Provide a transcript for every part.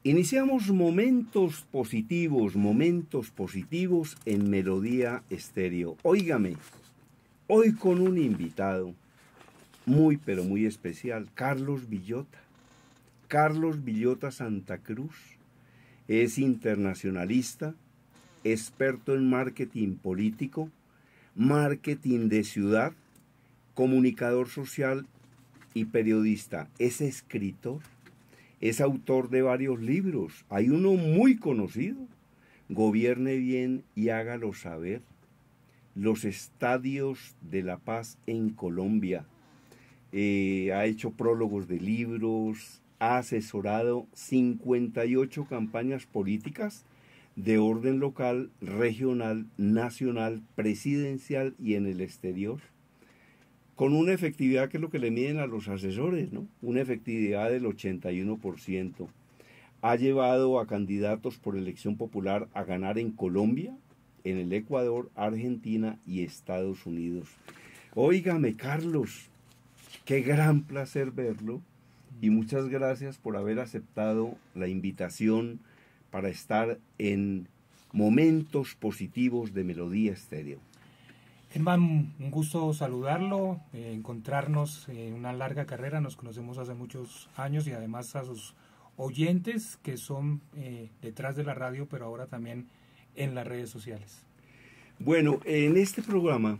Iniciamos momentos positivos en Melodía Estéreo. Óigame, hoy con un invitado muy, pero muy especial, Carlos Villota. Carlos Villota Santa Cruz es internacionalista, experto en marketing político, marketing de ciudad, comunicador social y periodista. Es escritor. Es autor de varios libros. Hay uno muy conocido, Gobierne bien y hágalo saber. Los estadios de la paz en Colombia. Ha hecho prólogos de libros, ha asesorado 58 campañas políticas de orden local, regional, nacional, presidencial y en el exterior, con una efectividad que es lo que le miden a los asesores, ¿no? Una efectividad del 81%. Ha llevado a candidatos por elección popular a ganar en Colombia, en el Ecuador, Argentina y Estados Unidos. Óigame, Carlos, qué gran placer verlo y muchas gracias por haber aceptado la invitación para estar en Momentos Positivos de Melodía Estéreo. Germán, un gusto saludarlo, encontrarnos en una larga carrera, nos conocemos hace muchos años y además a sus oyentes que son detrás de la radio, pero ahora también en las redes sociales. Bueno, en este programa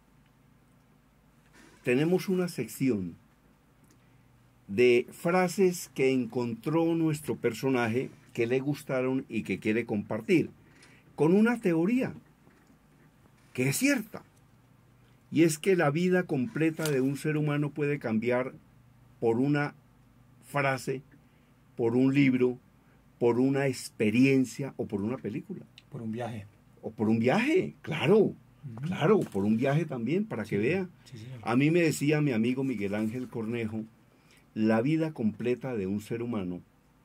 tenemos una sección de frases que encontró nuestro personaje que le gustaron y que quiere compartir, con una teoría que es cierta. Y es que la vida completa de un ser humano puede cambiar por una frase, por un libro, por una experiencia o por una película. Por un viaje. O por un viaje, claro, claro, por un viaje también, para que vea. Sí, señor. A mí me decía mi amigo Miguel Ángel Cornejo, la vida completa de un ser humano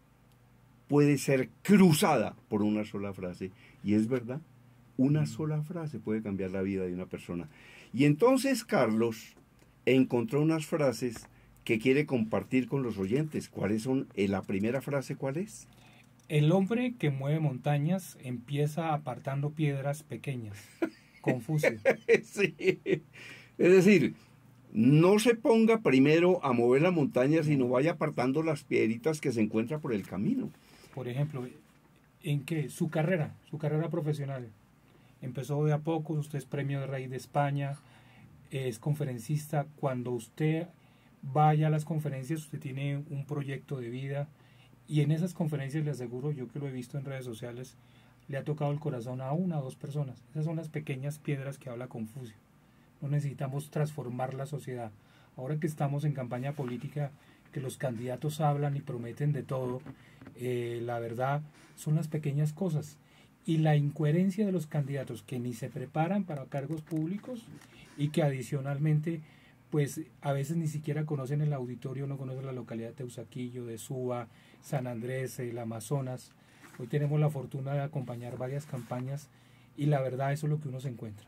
puede ser cruzada por una sola frase. Y es verdad, una sola frase puede cambiar la vida de una persona. Y entonces Carlos encontró unas frases que quiere compartir con los oyentes. ¿Cuáles son? La primera frase, ¿cuál es? El hombre que mueve montañas empieza apartando piedras pequeñas. Confucio. Sí. Es decir, no se ponga primero a mover la montaña, sino vaya apartando las piedritas que se encuentra por el camino. Por ejemplo, ¿en qué? Su carrera profesional. Empezó de a poco, usted es premio de Rey de España, es conferencista. Cuando usted vaya a las conferencias, usted tiene un proyecto de vida y en esas conferencias le aseguro, yo que lo he visto en redes sociales, le ha tocado el corazón a una o dos personas. Esas son las pequeñas piedras que habla Confucio. No necesitamos transformar la sociedad. Ahora que estamos en campaña política, que los candidatos hablan y prometen de todo, la verdad son las pequeñas cosas. Y la incoherencia de los candidatos que ni se preparan para cargos públicos y que adicionalmente, pues a veces ni siquiera conocen el auditorio, no conocen la localidad de Teusaquillo, de Suba, San Andrés, el Amazonas. Hoy tenemos la fortuna de acompañar varias campañas y la verdad eso es lo que uno se encuentra.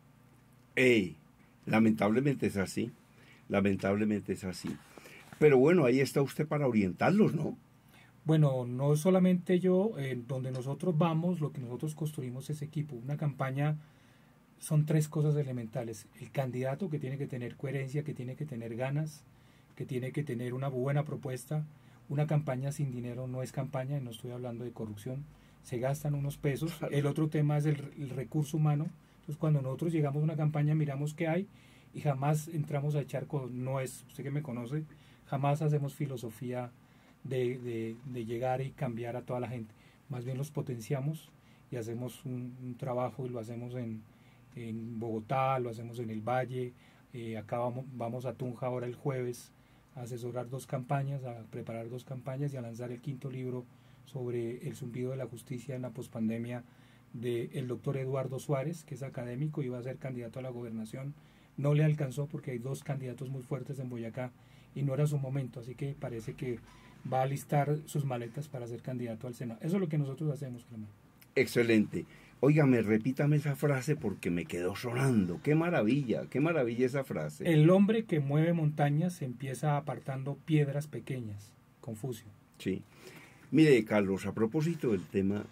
Lamentablemente es así, Pero bueno, ahí está usted para orientarlos, ¿no? Bueno, no solamente yo, donde nosotros vamos, lo que nosotros construimos es equipo. Una campaña son tres cosas elementales. El candidato que tiene que tener coherencia, que tiene que tener ganas, que tiene que tener una buena propuesta. Una campaña sin dinero no es campaña, y no estoy hablando de corrupción. Se gastan unos pesos. El otro tema es el recurso humano. Entonces, cuando nosotros llegamos a una campaña, miramos qué hay y jamás entramos a echar cosas. No es, usted que me conoce, jamás hacemos filosofía de llegar y cambiar a toda la gente. Más bien los potenciamos y hacemos un trabajo y lo hacemos en Bogotá, lo hacemos en el Valle, acá vamos a Tunja ahora el jueves a asesorar 2 campañas, a preparar 2 campañas y a lanzar el 5º libro sobre el zumbido de la justicia en la pospandemia del doctor Eduardo Suárez, que es académico y va a ser candidato a la gobernación. No le alcanzó porque hay 2 candidatos muy fuertes en Boyacá y no era su momento, así que parece que va a alistar sus maletas para ser candidato al Senado. Eso es lo que nosotros hacemos, Germán. Excelente. Óigame, repítame esa frase porque me quedó sonando. Qué maravilla esa frase. El hombre que mueve montañas empieza apartando piedras pequeñas. Confucio. Sí. Mire, Carlos, a propósito del tema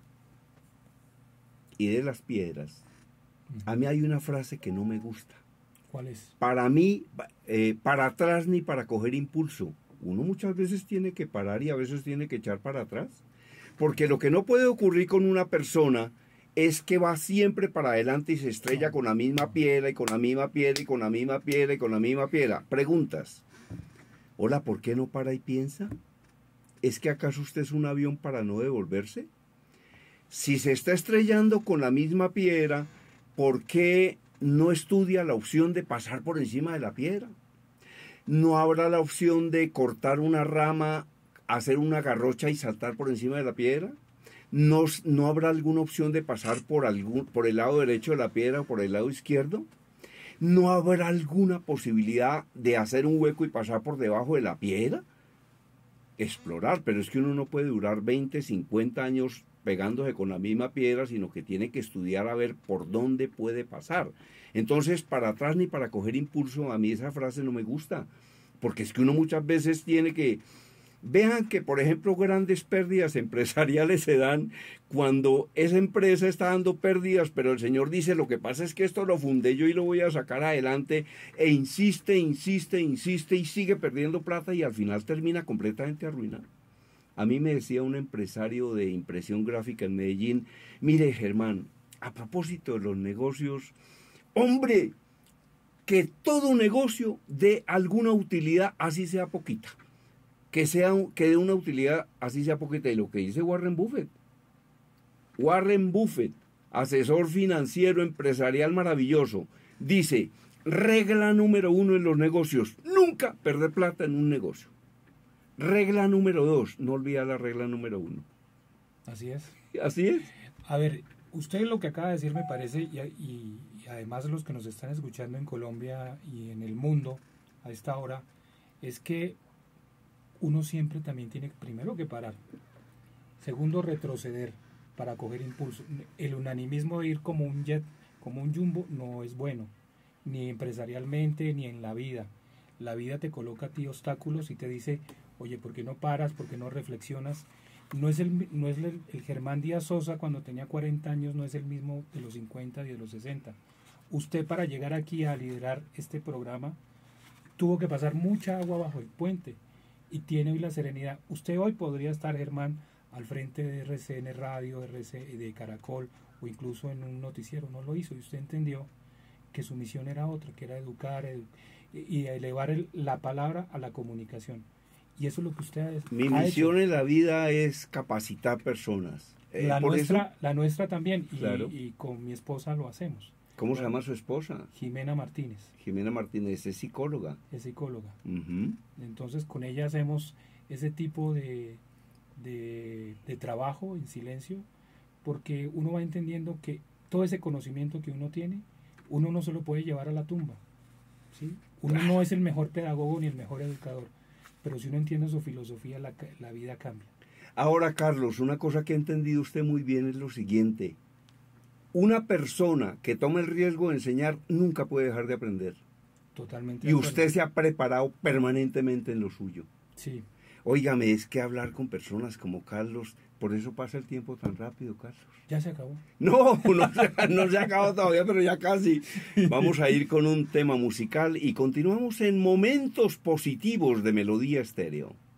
y de las piedras, a mí hay una frase que no me gusta. ¿Cuál es? Para mí, para atrás ni para coger impulso. Uno muchas veces tiene que parar y a veces tiene que echar para atrás. Porque lo que no puede ocurrir con una persona es que va siempre para adelante y se estrella con la misma piedra y con la misma piedra y con la misma piedra y con la misma piedra. Preguntas. Hola, ¿por qué no para y piensa? ¿Es que acaso usted es un avión para no devolverse? Si se está estrellando con la misma piedra, ¿por qué no estudia la opción de pasar por encima de la piedra? ¿No habrá la opción de cortar una rama, hacer una garrocha y saltar por encima de la piedra? ¿No habrá alguna opción de pasar por el lado derecho de la piedra o por el lado izquierdo? ¿No habrá alguna posibilidad de hacer un hueco y pasar por debajo de la piedra? Explorar, pero es que uno no puede durar 20, 50 años pegándose con la misma piedra, sino que tiene que estudiar a ver por dónde puede pasar. Entonces, para atrás ni para coger impulso, a mí esa frase no me gusta, porque es que uno muchas veces tiene que... Vean que, por ejemplo, grandes pérdidas empresariales se dan cuando esa empresa está dando pérdidas, pero el señor dice, lo que pasa es que esto lo fundé yo y lo voy a sacar adelante, e insiste y sigue perdiendo plata y al final termina completamente arruinado. A mí me decía un empresario de impresión gráfica en Medellín, mire Germán, a propósito de los negocios, hombre, que todo negocio dé alguna utilidad, así sea poquita. Que dé una utilidad, así sea poquita. Y lo que dice Warren Buffett. Warren Buffett, asesor financiero empresarial maravilloso, dice, regla número 1 en los negocios, nunca perder plata en un negocio. Regla número 2, no olvidar la regla número 1. Así es. Así es. A ver, usted lo que acaba de decir me parece, y además los que nos están escuchando en Colombia y en el mundo a esta hora, es que uno siempre también tiene primero que parar, segundo retroceder para coger impulso. El unanimismo de ir como un jet, como un jumbo, no es bueno, ni empresarialmente ni en la vida. La vida te coloca a ti obstáculos y te dice, oye, ¿por qué no paras? ¿Por qué no reflexionas? No es el Germán Díaz Sosa cuando tenía 40 años, no es el mismo de los 50 y de los 60. Usted, para llegar aquí a liderar este programa, tuvo que pasar mucha agua bajo el puente y tiene hoy la serenidad. Usted hoy podría estar, Germán, al frente de RCN Radio, de Caracol o incluso en un noticiero. No lo hizo y usted entendió que su misión era otra, que era educar y elevar la palabra a la comunicación. Y eso es lo que usted ha hecho. Mi misión en la vida es capacitar personas. La nuestra también, claro. Y con mi esposa lo hacemos. ¿Cómo se llama su esposa? Jimena Martínez. Jimena Martínez es psicóloga. Es psicóloga. Uh-huh. Entonces con ella hacemos ese tipo de trabajo en silencio, porque uno va entendiendo que todo ese conocimiento que uno tiene, uno no se lo puede llevar a la tumba, ¿sí? Uno no es el mejor pedagogo ni el mejor educador, pero si uno entiende su filosofía, la vida cambia. Ahora, Carlos, una cosa que ha entendido usted muy bien es lo siguiente. Una persona que toma el riesgo de enseñar nunca puede dejar de aprender. Totalmente. Y usted se ha preparado permanentemente en lo suyo. Sí. Óigame, es que hablar con personas como Carlos, por eso pasa el tiempo tan rápido, Carlos. Ya se acabó. No se ha acabado todavía, pero ya casi. Vamos a ir con un tema musical y continuamos en Momentos Positivos de Melodía Estéreo.